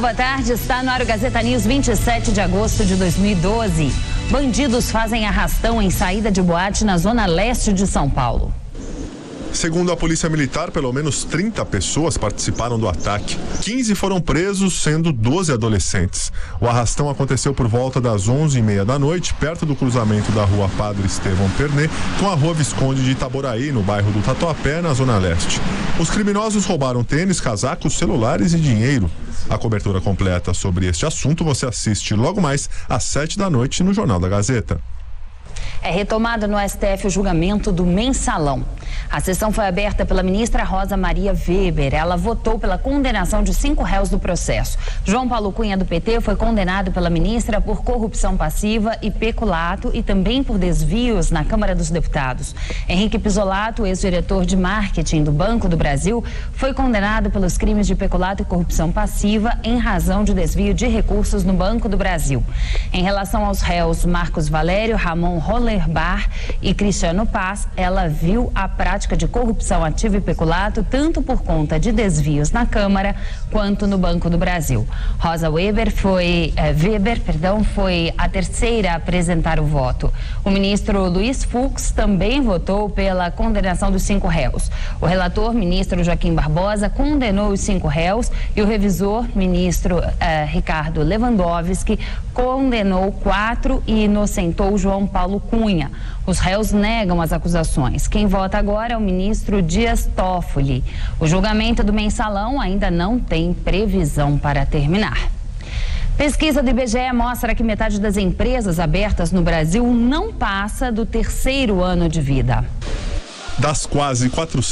boa tarde. Está no ar o Gazeta News, 27 de agosto de 2012. Bandidos fazem arrastão em saída de boate na zona leste de São Paulo. Segundo a Polícia Militar, pelo menos 30 pessoas participaram do ataque. 15 foram presos, sendo 12 adolescentes. O arrastão aconteceu por volta das 11h30 da noite, perto do cruzamento da rua Padre Estevão Pernet com a rua Visconde de Itaboraí, no bairro do Tatuapé, na zona leste. Os criminosos roubaram tênis, casacos, celulares e dinheiro. A cobertura completa sobre este assunto você assiste logo mais às 7 da noite no Jornal da Gazeta. É retomado no STF o julgamento do Mensalão. A sessão foi aberta pela ministra Rosa Maria Weber. Ela votou pela condenação de 5 réus do processo. João Paulo Cunha, do PT, foi condenado pela ministra por corrupção passiva e peculato e também por desvios na Câmara dos Deputados. Henrique Pisolato, ex-diretor de marketing do Banco do Brasil, foi condenado pelos crimes de peculato e corrupção passiva em razão de desvio de recursos no Banco do Brasil. Em relação aos réus Marcos Valério, Ramon Rollerbar e Cristiano Paz, ela viu a prática de corrupção ativa e peculato tanto por conta de desvios na Câmara quanto no Banco do Brasil. Rosa Weber foi a terceira a apresentar o voto. O ministro Luiz Fux também votou pela condenação dos 5 réus. O relator, ministro Joaquim Barbosa, condenou os 5 réus e o revisor, ministro Ricardo Lewandowski, condenou 4 e inocentou João Paulo Cunha. Os réus negam as acusações. Quem vota agora é o ministro Dias Toffoli. O julgamento do Mensalão ainda não tem previsão para terminar. Pesquisa do IBGE mostra que metade das empresas abertas no Brasil não passa do 3º ano de vida. Das quase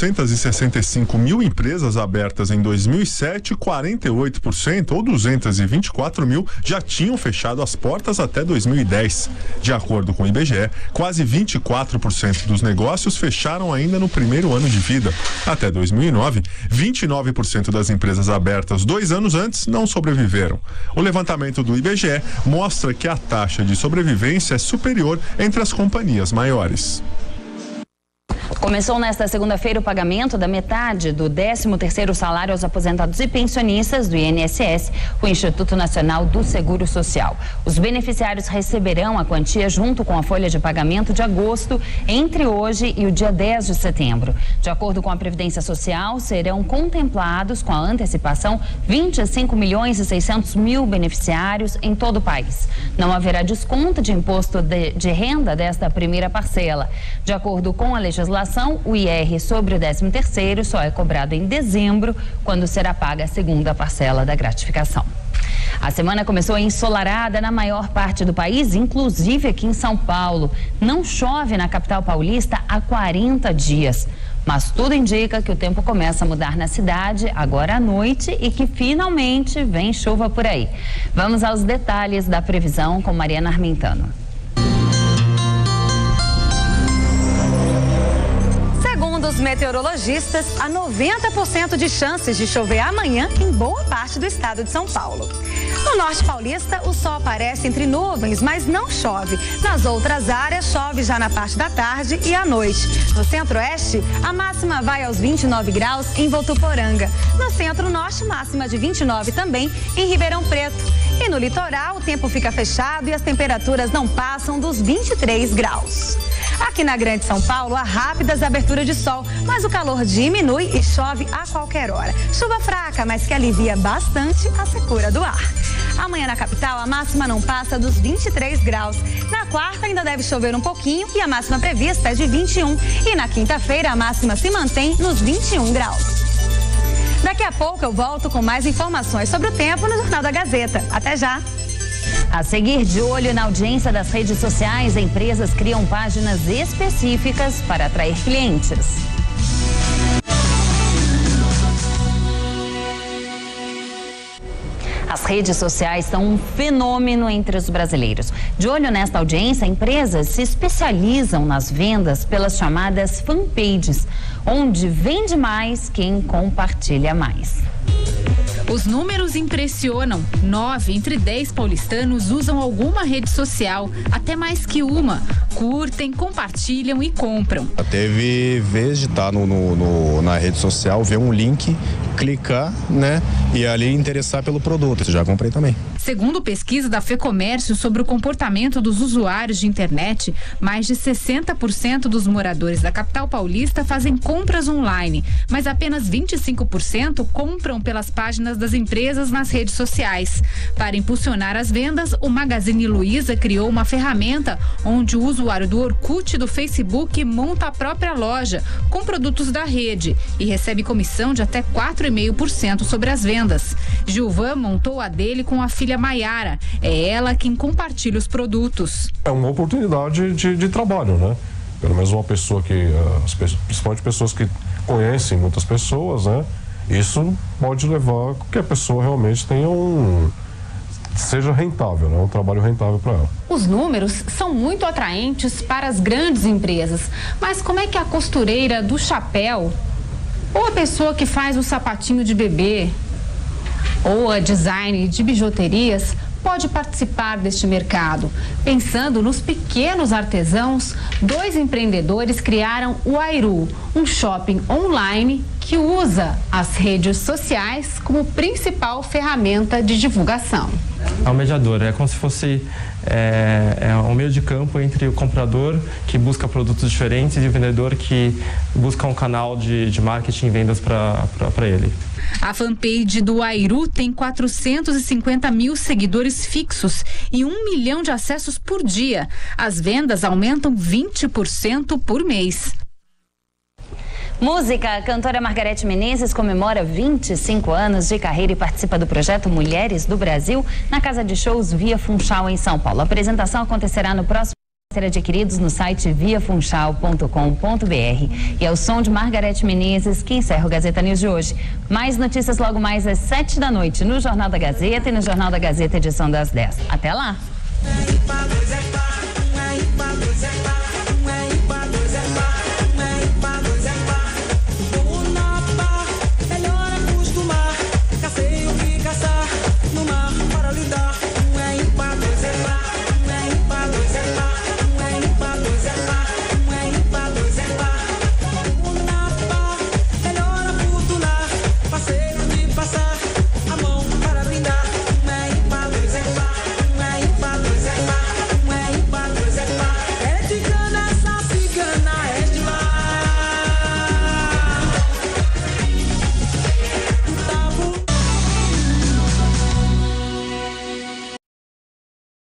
465 mil empresas abertas em 2007, 48%, ou 224 mil, já tinham fechado as portas até 2010. De acordo com o IBGE, quase 24% dos negócios fecharam ainda no primeiro ano de vida. Até 2009, 29% das empresas abertas 2 anos antes não sobreviveram. O levantamento do IBGE mostra que a taxa de sobrevivência é superior entre as companhias maiores. Começou nesta segunda-feira o pagamento da metade do 13º salário aos aposentados e pensionistas do INSS, o Instituto Nacional do Seguro Social. Os beneficiários receberão a quantia junto com a folha de pagamento de agosto entre hoje e o dia 10 de setembro. De acordo com a Previdência Social, serão contemplados com a antecipação 25.600.000 beneficiários em todo o país. Não haverá desconto de imposto de renda desta primeira parcela. De acordo com a legislação, o IR sobre o 13º só é cobrado em dezembro, quando será paga a segunda parcela da gratificação. A semana começou ensolarada na maior parte do país, inclusive aqui em São Paulo. Não chove na capital paulista há 40 dias. Mas tudo indica que o tempo começa a mudar na cidade agora à noite e que finalmente vem chuva por aí. Vamos aos detalhes da previsão com Mariana Armentano. Segundo os meteorologistas, há 90% de chances de chover amanhã em boa parte do estado de São Paulo. No norte paulista, o sol aparece entre nuvens, mas não chove. Nas outras áreas, chove já na parte da tarde e à noite. No centro-oeste, a máxima vai aos 29 graus em Votuporanga. No centro-norte, máxima de 29 também em Ribeirão Preto. E no litoral, o tempo fica fechado e as temperaturas não passam dos 23 graus. Aqui na Grande São Paulo, há rápidas aberturas de sol, mas o calor diminui e chove a qualquer hora. Chuva fraca, mas que alivia bastante a secura do ar. Amanhã na capital, a máxima não passa dos 23 graus. Na quarta, ainda deve chover um pouquinho e a máxima prevista é de 21. E na quinta-feira, a máxima se mantém nos 21 graus. Daqui a pouco eu volto com mais informações sobre o tempo no Jornal da Gazeta. Até já! A seguir, de olho na audiência das redes sociais, empresas criam páginas específicas para atrair clientes. As redes sociais são um fenômeno entre os brasileiros. De olho nesta audiência, empresas se especializam nas vendas pelas chamadas fanpages, onde vende mais quem compartilha mais. Os números impressionam. 9 entre 10 paulistanos usam alguma rede social, até mais que uma. Curtem, compartilham e compram. Teve vez de estar na rede social, ver um link, clicar, né? E ali interessar pelo produto. Eu já comprei também. Segundo pesquisa da FEComércio sobre o comportamento dos usuários de internet, mais de 60% dos moradores da capital paulista fazem compras online, mas apenas 25% compram pelas páginas das empresas nas redes sociais. Para impulsionar as vendas, o Magazine Luiza criou uma ferramenta onde o usuário do Orkut e do Facebook monta a própria loja com produtos da rede e recebe comissão de até 4,5% sobre as vendas. Gilvan montou a dele com a filha Maiara. É ela quem compartilha os produtos. É uma oportunidade de trabalho, né? Pelo menos uma pessoa que, principalmente pessoas que conhecem muitas pessoas, né? Isso pode levar a que a pessoa realmente tenha seja rentável, né? Um trabalho rentável para ela. Os números são muito atraentes para as grandes empresas, mas como é que a costureira do chapéu, ou a pessoa que faz o sapatinho de bebê, ou a design de bijuterias pode participar deste mercado? Pensando nos pequenos artesãos, 2 empreendedores criaram o Airu, um shopping online que usa as redes sociais como principal ferramenta de divulgação. É um mediador, é como se fosse um meio de campo entre o comprador, que busca produtos diferentes, e o vendedor, que busca um canal de marketing e vendas para ele. A fanpage do Airu tem 450 mil seguidores fixos e 1 milhão de acessos por dia. As vendas aumentam 20% por mês. Música, a cantora Margareth Menezes comemora 25 anos de carreira e participa do projeto Mulheres do Brasil na Casa de Shows Via Funchal, em São Paulo. A apresentação acontecerá no próximo ser adquiridos no site viafunchal.com.br. E é o som de Margareth Menezes que encerra o Gazeta News de hoje. Mais notícias logo mais às 7 da noite no Jornal da Gazeta e no Jornal da Gazeta, edição das 10. Até lá!